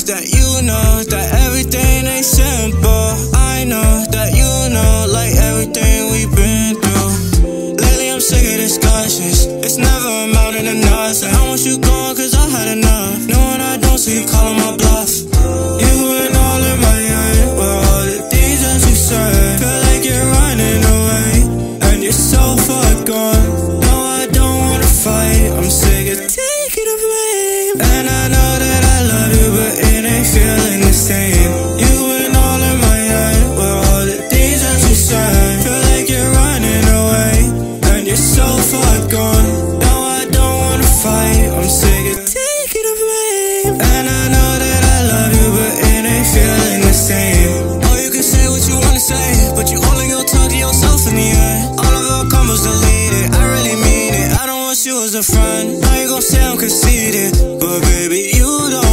that you know that everything ain't simple. I know that you know, like everything we've been through. Lately I'm sick of discussions, it's never amounting to nothing. I want you gone cause I had enough. Knowing I don't, so you calling my bluff. You went all in my head with all the things that you said. Feel like you're running away, and you're so far gone. No, I don't wanna fight, I'm sick of taking the blame. And I know that I love you, but it ain't feeling the same. You went all in my head with all the things that you said. Feel like you're running away, and you're so far gone. No, I don't wanna fight, I'm sick of taking the blame. And I know that I love you, but it ain't feeling the same. Oh, you can say what you wanna say, but you only gon' talk to yourself in the end. All of our combos deleted, I really mean it. I don't want you as a friend. Now you gon' say I'm conceited, but baby, you don't.